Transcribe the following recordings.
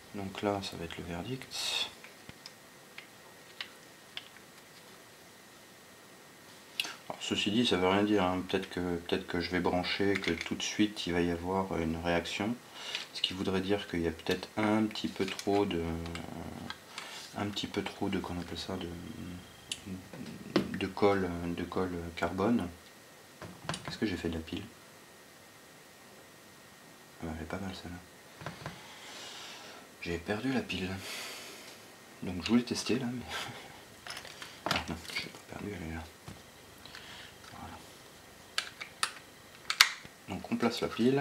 Donc là, ça va être le verdict. Alors, ceci dit, ça veut rien dire, hein. Peut-être que je vais brancher, que tout de suite il va y avoir une réaction. Ce qui voudrait dire qu'il y a peut-être un petit peu trop de qu'on appelle ça, de colle carbone. Qu'est-ce que j'ai fait de la pile? Elle est pas mal celle-là. J'ai perdu la pile. Donc je voulais tester là, mais... Ah non, je l'ai pas perdu, elle est là. Voilà. Donc on place la pile.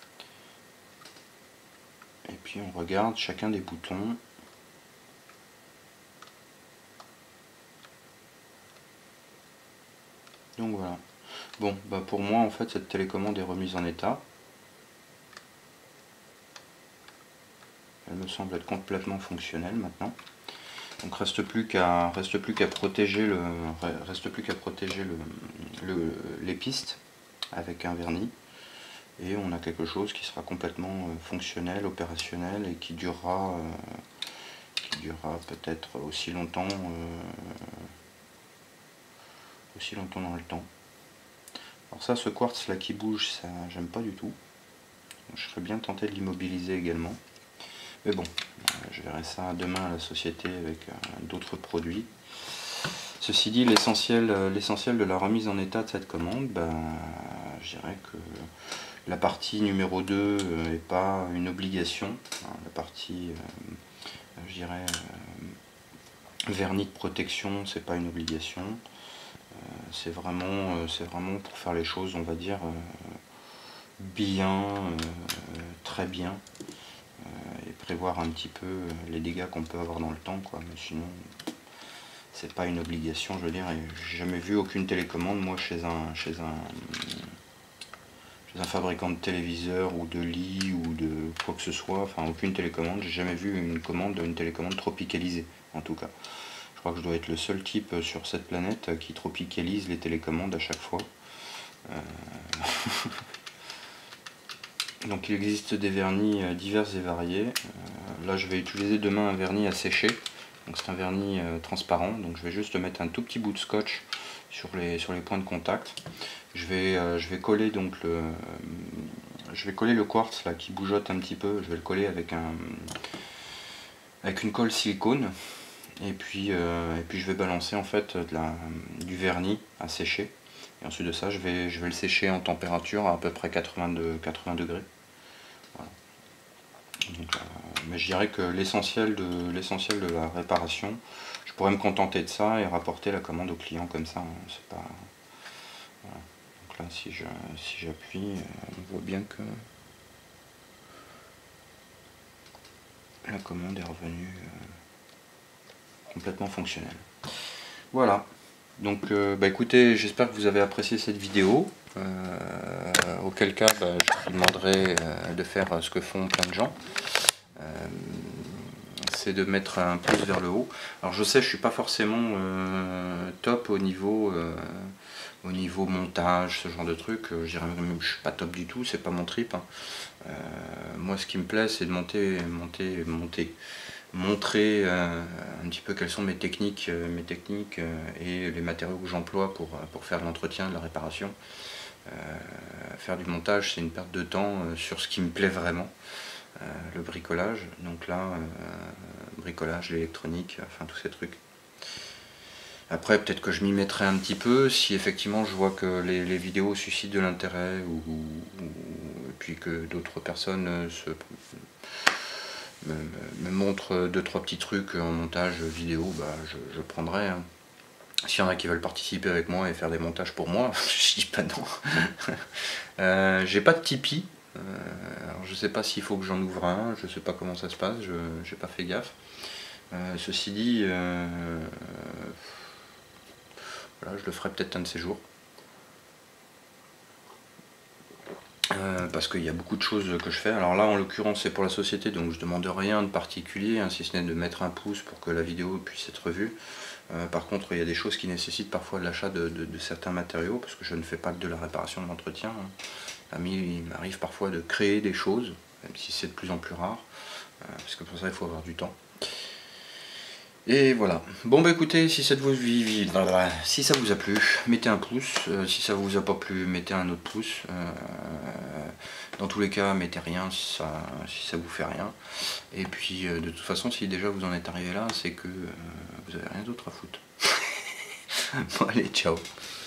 Et puis on regarde chacun des boutons. Donc voilà. Bon, bah pour moi en fait cette télécommande est remise en état. Elle me semble être complètement fonctionnelle maintenant. Donc reste plus qu'à protéger les pistes avec un vernis. Et on a quelque chose qui sera complètement fonctionnel, opérationnel et qui durera peut-être aussi longtemps dans le temps. Alors ça, ce quartz là qui bouge, ça j'aime pas du tout. Donc, je serais bien tenté de l'immobiliser également. Mais bon, je verrai ça demain à la société avec d'autres produits. Ceci dit, l'essentiel de la remise en état de cette commande, je dirais que la partie numéro 2 n'est pas une obligation. La partie, je dirais, vernis de protection, c'est pas une obligation. C'est vraiment pour faire les choses, on va dire, bien, très bien. Et prévoir un petit peu les dégâts qu'on peut avoir dans le temps, quoi. Mais sinon, c'est pas une obligation, je veux dire. J'ai jamais vu aucune télécommande, moi, chez un fabricant de téléviseurs ou de lits ou de quoi que ce soit, enfin aucune télécommande. J'ai jamais vu une télécommande tropicalisée, en tout cas. Je crois que je dois être le seul type sur cette planète qui tropicalise les télécommandes à chaque fois. Donc il existe des vernis divers et variés. Là je vais utiliser demain un vernis à sécher. Donc c'est un vernis transparent. Donc je vais juste mettre un tout petit bout de scotch sur les points de contact. Je vais coller donc le quartz là qui bougeotte un petit peu. Je vais le coller avec une colle silicone. Et puis je vais balancer en fait du vernis à sécher. Et ensuite de ça, je vais le sécher en température à peu près 80 degrés. Voilà. Donc, mais je dirais que l'essentiel de la réparation, je pourrais me contenter de ça et rapporter la commande au client comme ça. Hein, c'est pas... Voilà. Donc là, si j'appuie, on voit bien que la commande est revenue complètement fonctionnelle. Voilà. Donc écoutez, j'espère que vous avez apprécié cette vidéo. Auquel cas je vous demanderai de faire ce que font plein de gens. C'est de mettre un pouce vers le haut. Alors je sais, je suis pas forcément top au niveau montage, ce genre de truc. Je dirais même que je suis pas top du tout, c'est pas mon trip. Hein. Moi ce qui me plaît c'est de montrer un petit peu quelles sont mes techniques et les matériaux que j'emploie pour faire de l'entretien, de la réparation. Faire du montage c'est une perte de temps sur ce qui me plaît vraiment, le bricolage. Donc là, bricolage, l'électronique, enfin tous ces trucs. Après peut-être que je m'y mettrai un petit peu si effectivement je vois que les vidéos suscitent de l'intérêt et puis que d'autres personnes me montrent 2-3 petits trucs en montage vidéo, je prendrai. Hein. S'il y en a qui veulent participer avec moi et faire des montages pour moi, je dis pas non. J'ai pas de Tipeee. Alors je sais pas s'il faut que j'en ouvre un, je sais pas comment ça se passe, j'ai pas fait gaffe. Ceci dit, voilà, je le ferai peut-être un de ces jours. Parce qu'il y a beaucoup de choses que je fais. Alors là en l'occurrence c'est pour la société, donc je demande rien de particulier, hein, si ce n'est de mettre un pouce pour que la vidéo puisse être vue. Par contre il y a des choses qui nécessitent parfois de l'achat de certains matériaux, parce que je ne fais pas que de la réparation, de l'entretien. Hein. Il m'arrive parfois de créer des choses, même si c'est de plus en plus rare. parce que pour ça il faut avoir du temps. Et voilà. Bon bah écoutez, si ça vous a plu, mettez un pouce. Si ça vous a pas plu, mettez un autre pouce. Dans tous les cas, mettez rien si ça vous fait rien. Et puis de toute façon, si déjà vous en êtes arrivé là, c'est que vous avez rien d'autre à foutre. Bon allez, ciao.